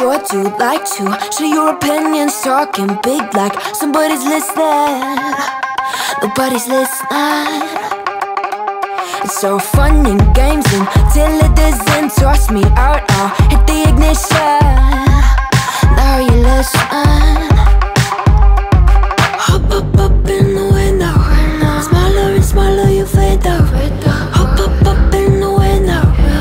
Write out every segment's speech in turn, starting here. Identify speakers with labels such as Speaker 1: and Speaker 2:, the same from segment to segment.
Speaker 1: sure do like to share your opinions, talking big like somebody's listening. Nobody's listening. It's so fun and games until it doesn't. Toss me out, I'll hit the ignition. Now you listen. Hop up in the window. Smaller and smaller you fade out. Hop up in the window.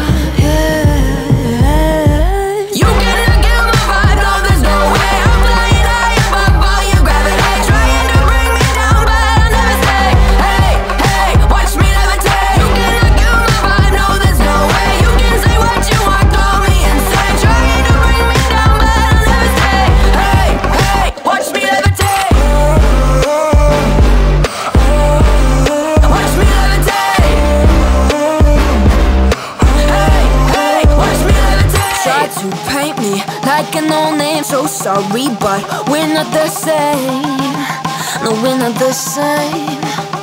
Speaker 1: You cannot get my vibe, no there's no way. I'm flying high above all your gravity, trying to bring me down but I'll never stay. Hey, hey, watch me levitate. You cannot get my vibe, no there's no way. You can say what you want, call me insane, trying to bring me down but I'll never stay. Hey, hey, watch me levitate. Watch me levitate. Hey, hey, watch me levitate. Try to paint me like a no-name, so sorry, but we're not the same. No, we're not the same.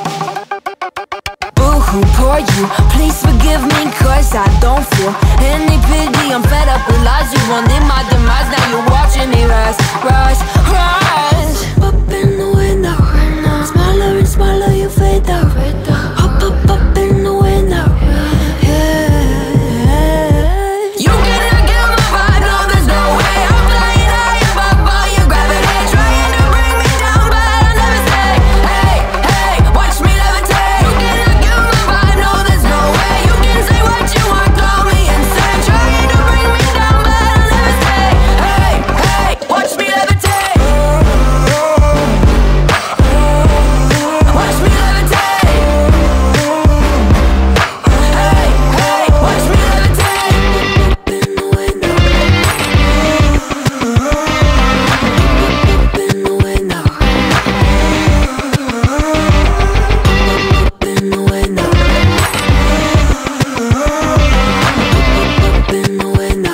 Speaker 1: Boo-hoo, poor you, please forgive me, cause I don't feel any pity. I'm fed up with lies, you wanted my demise. Now you're watching me rise, rise, rise. Up in the window. Smaller and smaller you fade out. Hop up in the window. You cannot get my vibe, no there's no way. I'm flying high above all your gravity, trying to bring me down but I'll never stay. Hey, hey, watch me levitate. You cannot get my vibe, no there's no way. You can say what you want, call me insane, trying to bring me down but I'll never stay. Hey, hey, watch me levitate. Watch me levitate. Hey, hey, watch me levitate. Up in the window. Up in the window. Up in the window. Up in the window.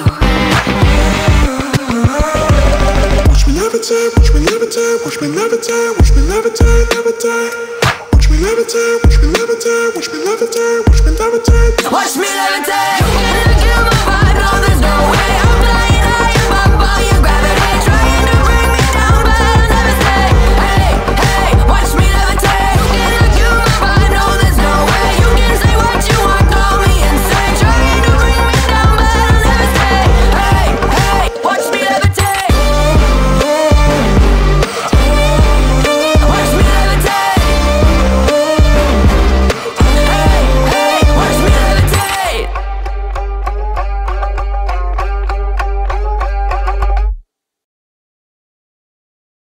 Speaker 2: Watch me levitate, watch me levitate, watch me levitate, watch me levitate, levitate. Watch me levitate, watch me levitate, watch me levitate, watch me levitate.
Speaker 1: Watch me